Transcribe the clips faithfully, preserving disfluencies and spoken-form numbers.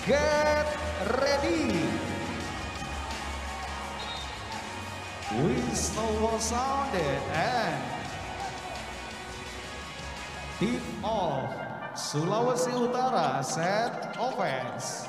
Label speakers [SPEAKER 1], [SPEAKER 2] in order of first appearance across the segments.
[SPEAKER 1] Get ready. Whistle was sounded and tip off. Sulawesi Utara set offense.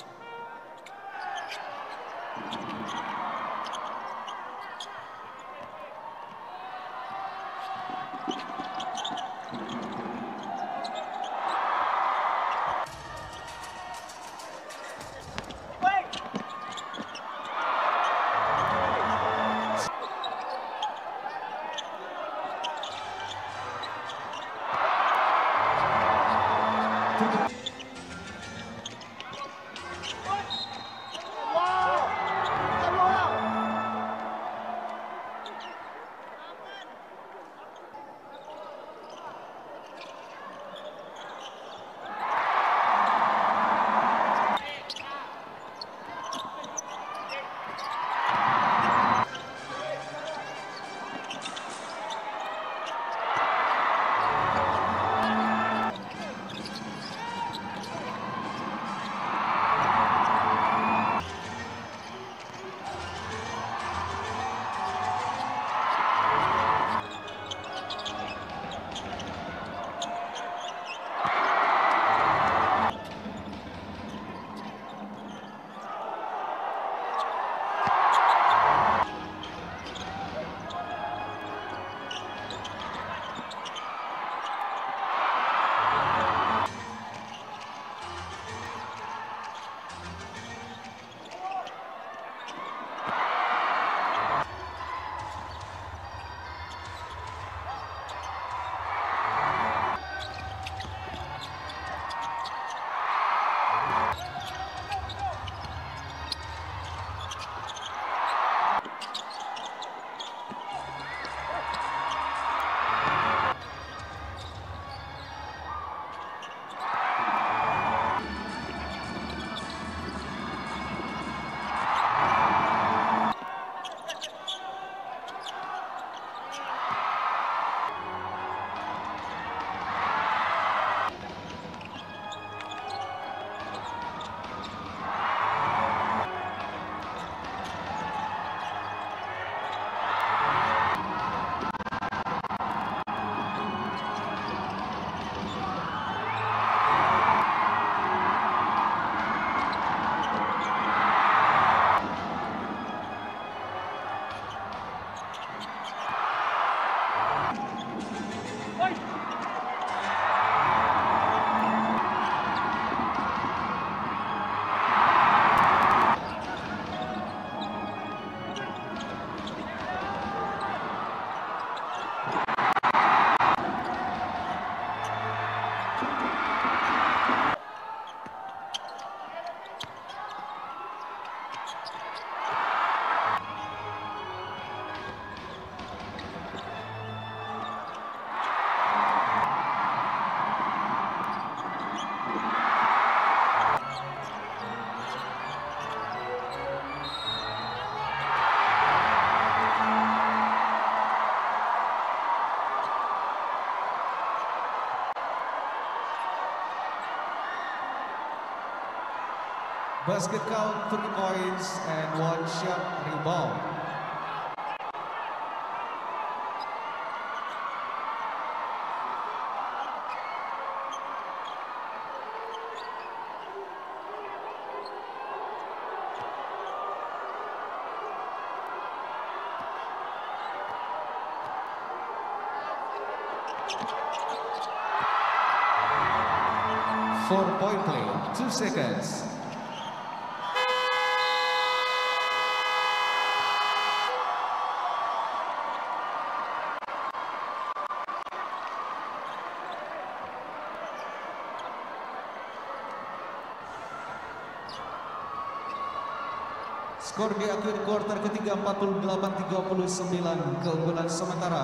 [SPEAKER 1] Basket count three points and one shot rebound. Four point play, two seconds. Skor di akhir kuarter ketiga empat puluh delapan tiga puluh sembilan keunggulan sementara.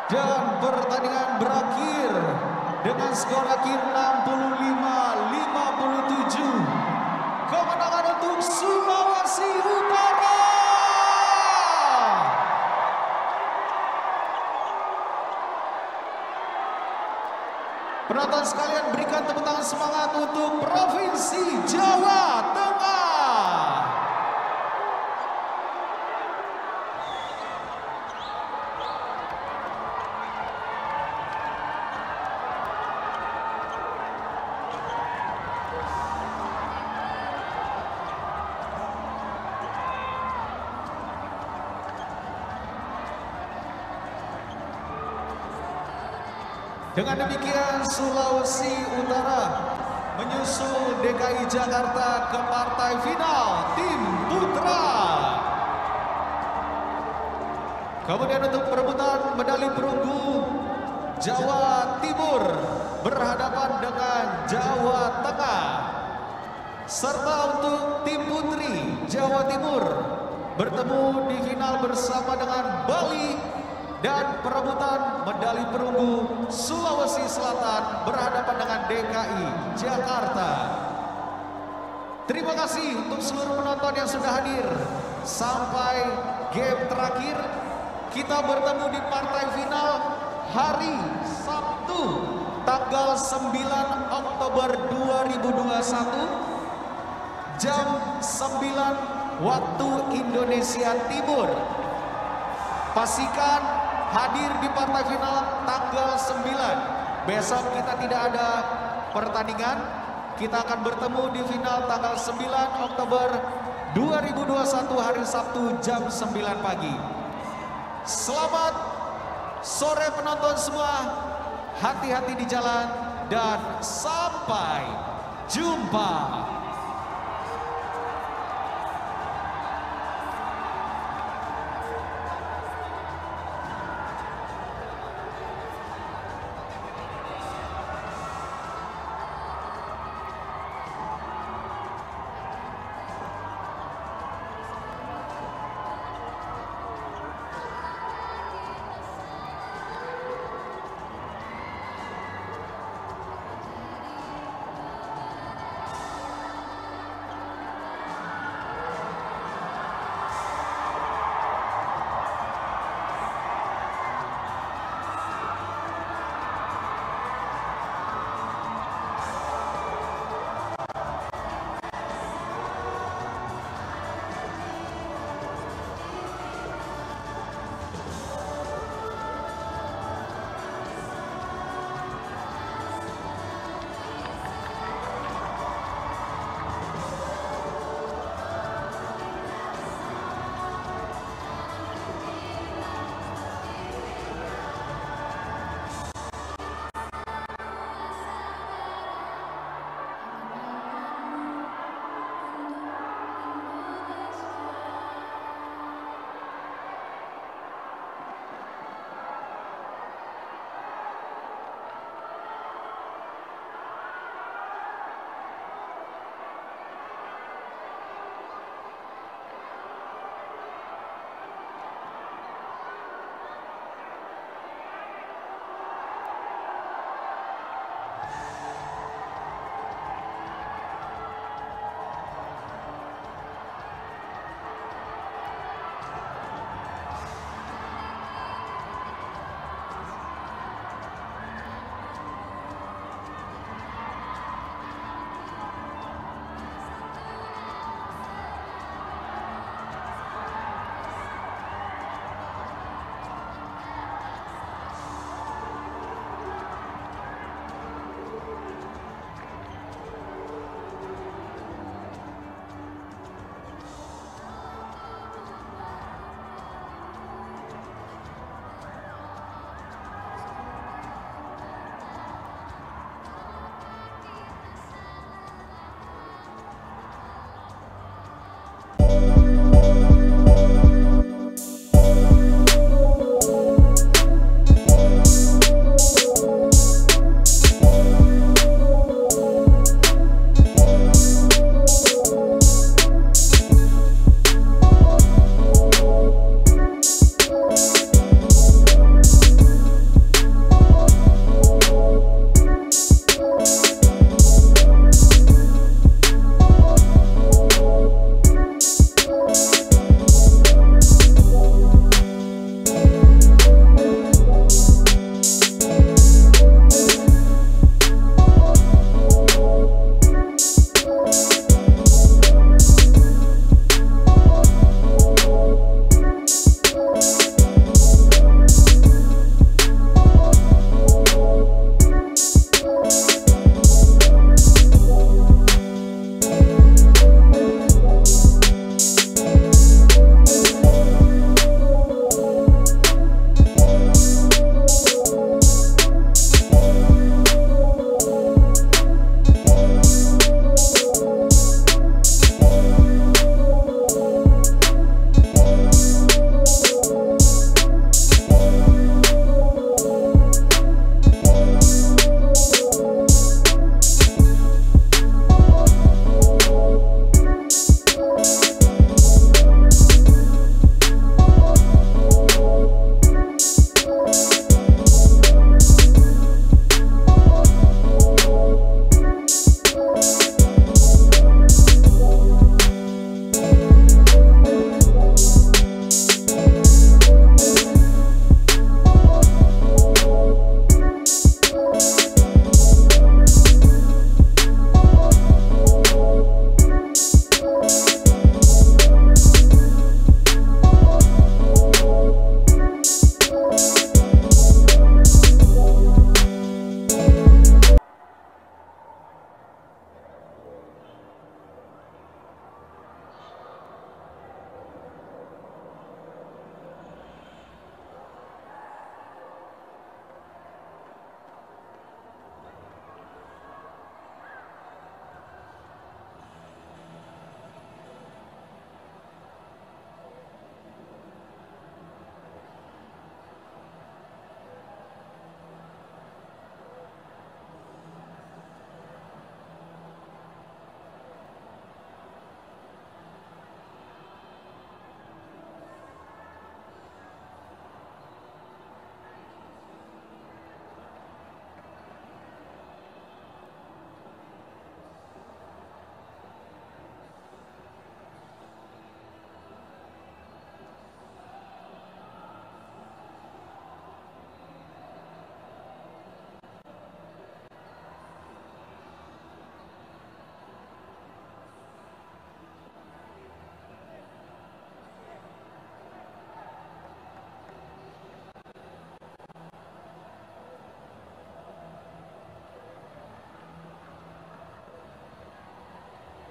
[SPEAKER 1] Dan pertandingan berakhir dengan skor akhir enam puluh lima lima puluh tujuh. Kemenangan untuk Sulawesi Utara. Penonton sekalian, berikan tepuk tangan semangat untuk Provinsi Jawa Tengah. Dengan demikian Sulawesi Utara menyusul D K I Jakarta ke partai final tim putra. Kemudian untuk perebutan medali perunggu, Jawa Timur berhadapan dengan Jawa Tengah. Serta untuk tim putri Jawa Timur bertemu di final bersama dengan Bali. Dan perebutan medali perunggu Sulawesi Selatan berhadapan dengan D K I Jakarta. Terima kasih untuk seluruh penonton yang sudah hadir. Sampai game terakhir, kita bertemu di partai final hari Sabtu tanggal sembilan Oktober dua ribu dua puluh satu jam sembilan waktu Indonesia Timur. Pastikan hadir di partai final tanggal sembilan. Besok kita tidak ada pertandingan. Kita akan bertemu di final tanggal sembilan Oktober dua ribu dua puluh satu hari Sabtu jam sembilan pagi. Selamat sore penonton semua. Hati-hati di jalan dan sampai jumpa.